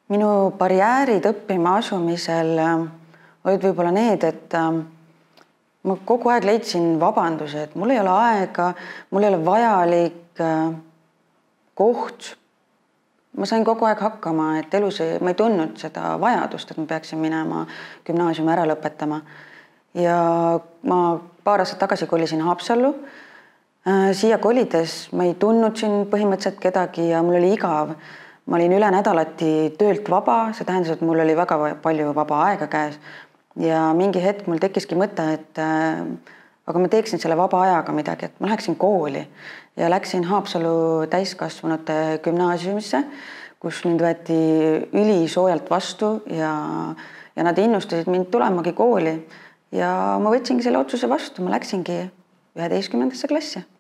Minu barjäärid õppima asumisel olid võib-olla need, et ma kogu aeg leidsin vabanduse, et mul ei ole aega, mul ei ole vajalik koht. Ma sain kogu aeg hakkama, et elus ma ei tundnud seda vajadust, et ma peaksin minema gümnaasiumi ära lõpetama. Ja ma paar aastat tagasi kolisin Haapsallu. Siia kolides ma ei tundnud siin põhimõtteliselt kedagi ja mul oli igav. Ma olin üle nädalati töölt vaba, see tähendas, et mul oli väga palju vaba aega käes. Ja mingi hetk mul tekkiski mõte, et aga ma teeksin selle vaba ajaga midagi, et ma läheksin kooli ja läksin Haapsalu täiskasvanute gümnaasiumisse, kus mind võeti ülisoojalt vastu ja nad innustasid mind tulemagi kooli. Ja ma võtsingi selle otsuse vastu, ma läksingi 11. klassi.